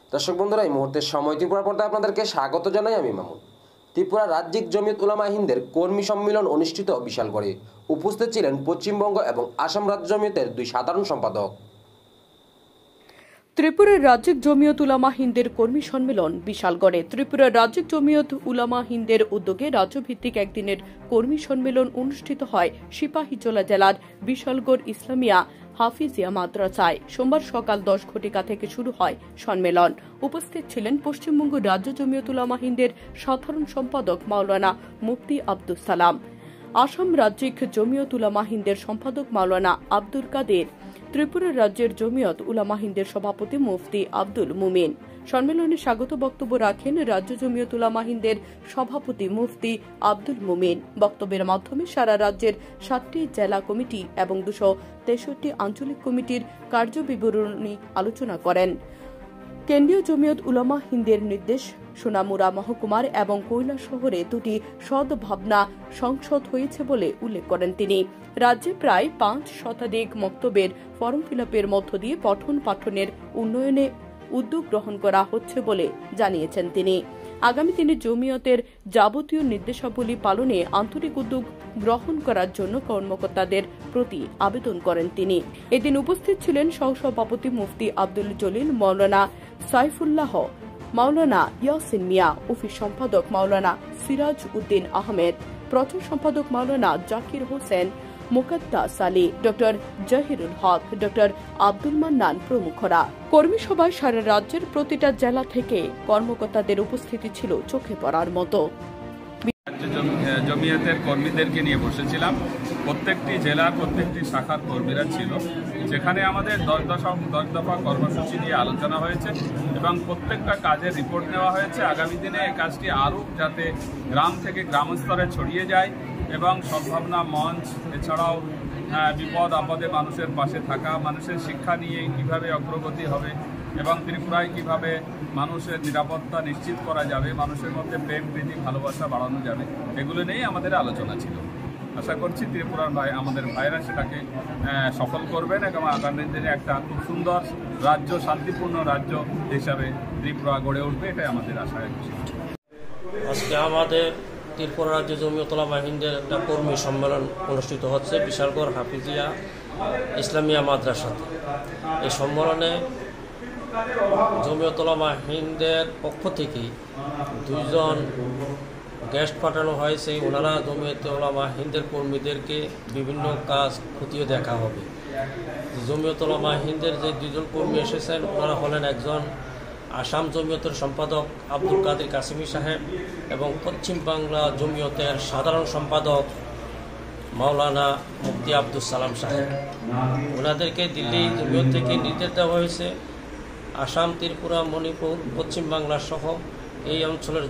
দর্শক বন্ধুরা, এই মুহূর্তের সময় ত্রিপুরা পর্দায় আপনাদেরকে স্বাগত জানাই। আমি মামুন। ত্রিপুরা রাজ্যিক জমিয়ত উলামা হিন্দের কর্মী সম্মেলন অনুষ্ঠিত বিশালগড়ে। উপস্থিত ছিলেন পশ্চিমবঙ্গ এবং আসাম রাজ্য জমিয়তের 2 সাধারণ সম্পাদক। ত্রিপুরার রাজ্যিক জমিয়ত উলামা হিন্দের কর্মী সম্মেলন বিশালগড়ে। ত্রিপুরার রাজ্যিক জমিয়ত উলামা হিন্দের উদ্যোগে রাজ্যভিত্তিক একদিনের কর্মী সম্মেলন অনুষ্ঠিত হয় সিপাহীজলা জেলার বিশালগড় ইসলামিয়া হাফিজিয়া মাদ্রাসায়। সোমবার সকাল 10 ঘটিকা থেকে শুরু হয় সম্মেলন। উপস্থিত ছিলেন পশ্চিমবঙ্গ রাজ্য জমিয়ত উলামা হিন্দের সাধারণ সম্পাদক মাওলানা মুফতি আব্দুস সালাম, আসাম রাজ্যিক জমিয়ত উলামা হিন্দের সম্পাদক মাওলানা আব্দুল কাদের, ত্রিপুরা রাজ্যের জমিয়ত উলামা হিন্দের সভাপতি মুফতি আব্দুল মুমিন। সম্মেলনে স্বাগত বক্তব্য রাখেন রাজ্য জমিয়ত উলামা হিন্দের সভাপতি মুফতি আব্দুল মুমিন। বক্তব্যের মাধ্যমে সারা রাজ্যের 7টি জেলা কমিটি এবং 263 আঞ্চলিক কমিটির কার্যবিবরণী আলোচনা করেন। কেন্দ্রীয় জমিয়ত উলামা হিন্দের নির্দেশ সোনামুরা মহকুমার এবং কৈলাস শহরে 2টি সদ্ভাবনা সংসদ হয়েছে বলে উল্লেখ করেন তিনি। রাজ্যে প্রায় 5 শতাধিক মক্তবের ফর্ম ফিল-আপের মধ্য দিয়ে পঠন পাঠনের উন্নয়নে উদ্যোগ গ্রহণ করা হচ্ছে বলে জানিয়েছেন তিনি। আগামী দিনে জমিয়তের যাবতীয় নির্দেশাবলী পালনে আন্তরিক উদ্যোগ গ্রহণ করার জন্য কর্মকর্তাদের প্রতি আবেদন করেন তিনি। এদিন উপস্থিত ছিলেন সহসভাপতি মুফতি আব্দুল জলিল, মাওলানা সাইফুল্লাহ, মাওলানা ইয়াসিন মিয়া, অফিস সম্পাদক মাওলানা সিরাজ উদ্দিন আহমেদ, প্রচার সম্পাদক মাওলানা জাকির হোসেন, মুকাদ্দাস আলী, ডক্টর জাহিরুল হক, ডক্টর আব্দুল মান্নান প্রমুখরা। কর্মী সভায় সারা রাজ্যের প্রতিটা জেলা থেকে কর্মকর্তাদের উপস্থিতি ছিল চোখে পড়ার মতো। জমিয়তের কর্মীদেরকে নিয়ে বসেছিলাম। প্রত্যেকটি জেলার প্রত্যেকটি শাখার কর্মীরা ছিল, যেখানে আমাদের 10 দফা কর্মসূচি নিয়ে আলোচনা হয়েছে এবং প্রত্যেকটা কাজের রিপোর্ট নেওয়া হয়েছে। আগামী দিনে এই কাজটি আরও যাতে গ্রাম থেকে গ্রাম স্তরে ছড়িয়ে যায় এবং সদ্ভাবনা মঞ্চ, এছাড়াও বিপদ আপদে মানুষের পাশে থাকা, মানুষের শিক্ষা নিয়ে কিভাবে অগ্রগতি হবে এবং ত্রিপুরায় কিভাবে মানুষের নিরাপত্তা নিশ্চিত করা যাবে, মানুষের মধ্যে প্রেম প্রীতি ভালোবাসা বাড়ানো যাবে, এগুলো নিয়েই আমাদের আলোচনা ছিল। আশা করছি ত্রিপুরার আমাদের ভাইরা সেটাকে সফল করবেন এবং আগামী দিনে একটা খুব সুন্দর রাজ্য, শান্তিপূর্ণ রাজ্য হিসাবে ত্রিপুরা গড়ে উঠবে, এটাই আমাদের আশা। আজকে আমাদের ত্রিপুরা রাজ্য জমিয়ত উলামা হিন্দের একটা কর্মী সম্মেলন অনুষ্ঠিত হচ্ছে বিশালগড় হাফিজিয়া ইসলামিয়া মাদ্রাসাতে। এই সম্মেলনে জমিয়ত উলামা হিন্দের পক্ষ থেকে 2 জন গেস্ট পাঠানো হয়েছে। ওনারা জমিয়ত উলামা হিন্দের কর্মীদেরকে বিভিন্ন কাজ খতিয়ে দেখা হবে। জমিয়ত উলামা হিন্দের যে 2 জন কর্মী এসেছেন, ওনারা হলেন একজন আসাম জমিয়তের সম্পাদক আব্দুল কাদের কাসিমি সাহেব এবং পশ্চিম বাংলা জমিয়তের সাধারণ সম্পাদক মাওলানা মুফতি আব্দুস সালাম সাহেব। ওনাদেরকে দিল্লি জমিয়ত থেকে নির্দেশ দেওয়া হয়েছে আসাম, ত্রিপুরা, মণিপুর, পশ্চিম বাংলা সহ এই অঞ্চলের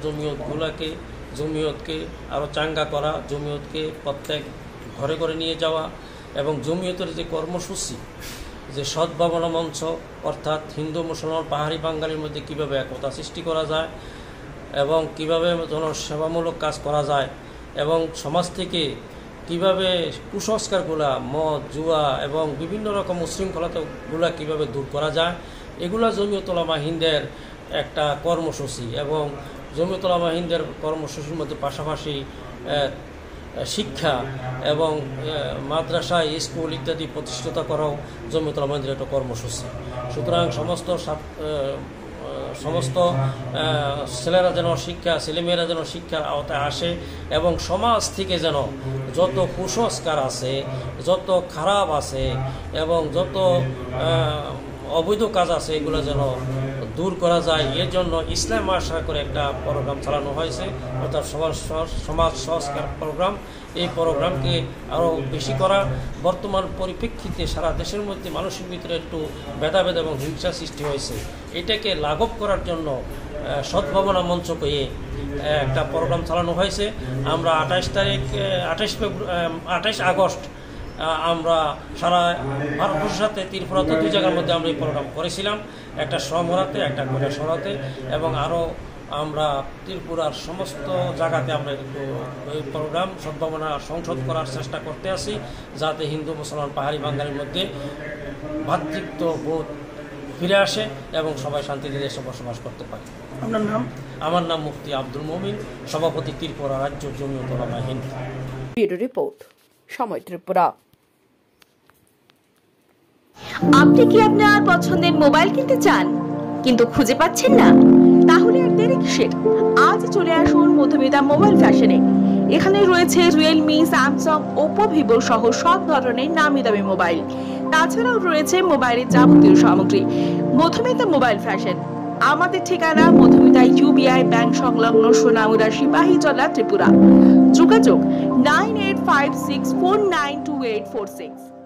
জমিয়তকে আরও চাঙ্গা করা, জমিয়তকে প্রত্যেক ঘরে ঘরে নিয়ে যাওয়া এবং জমিয়তের যে কর্মসূচি, যে সদ্ভাবনা মঞ্চ, অর্থাৎ হিন্দু মুসলমান পাহাড়ি বাঙালির মধ্যে কীভাবে একতা সৃষ্টি করা যায় এবং কীভাবে জনসেবামূলক কাজ করা যায় এবং সমাজ থেকে কীভাবে কুসংস্কারগুলা, মদ, জুয়া এবং বিভিন্ন রকম উশৃঙ্খলতাগুলা কীভাবে দূর করা যায়, এগুলা জমিয়ত উলামা হিন্দের একটা কর্মসূচি। এবং জমিয়ত উলামা হিন্দের কর্মসূচির মধ্যে পাশাপাশি শিক্ষা এবং মাদ্রাসা, স্কুল ইত্যাদি প্রতিষ্ঠাতা করাও জমিয়ত উলামা হিন্দের একটা কর্মসূচি। সুতরাং সমস্ত ছেলেমেয়েরা যেন শিক্ষার আওতায় আসে এবং সমাজ থেকে যেন যত কুসংস্কার আছে, যত খারাপ আছে এবং যত অবৈধ কাজ আছে, এগুলো যেন দূর করা যায়। এর জন্য ইসলাম আশা করে একটা প্রোগ্রাম চালানো হয়েছে, অর্থাৎ সমাজ সংস্কার প্রোগ্রাম। এই প্রোগ্রামকে আরও বেশি করা, বর্তমান পরিপ্রেক্ষিতে সারা দেশের মধ্যে মানুষের ভিতরে একটু ভেদাভেদ এবং হিংসা সৃষ্টি হয়েছে, এটাকে লাঘব করার জন্য সদ্ভাবনা মঞ্চ পেয়ে একটা প্রোগ্রাম চালানো হয়েছে। আমরা 28 আগস্ট আমরা সারা ভারতবর্ষের সাথে ত্রিপুরাতে 2 জায়গার মধ্যে আমরা এই প্রোগ্রাম করেছিলাম, একটা সমরাতে, একটা কৈলাসহরে, এবং আরও আমরা ত্রিপুরার সমস্ত জায়গাতে আমরা এই প্রোগ্রাম সদ্ভাবনা সংসদ করার চেষ্টা করতে আছি, যাতে হিন্দু মুসলমান পাহাড়ি বাঙালির মধ্যে ভ্রাতৃত্ববোধ ফিরে আসে এবং সবাই শান্তিতে দেশে বসবাস করতে পারে। আপনার নাম? আমার নাম মুফতি আব্দুল মুমিন, সভাপতি ত্রিপুরা রাজ্য জমিয়ত উলামা হিন্দ। ব্যুরো রিপোর্ট, সময় ত্রিপুরা। আপনি কি আপনার পছন্দের মোবাইল কিনতে চান কিন্তু খুঁজে পাচ্ছেন না? তাহলে আর দেরি কিসের? আজ চলে আসুন মধুমিতা মোবাইল ফ্যাশনে। এখানে রয়েছে রিয়েলমি, স্যামসাং, ওপো, ভিভো সহ সব ধরনের নামি দামি মোবাইল। তাছাড়াও রয়েছে মোবাইলের যাবতীয় সামগ্রী। Madhumita mobile fashion. আমাদের ঠিকানা মধুমিতা ইউবিআই ব্যাংক সংলগ্ন সোনামুরা, সিপাহীজলা, ত্রিপুরা। যোগাযোগ 9856492846।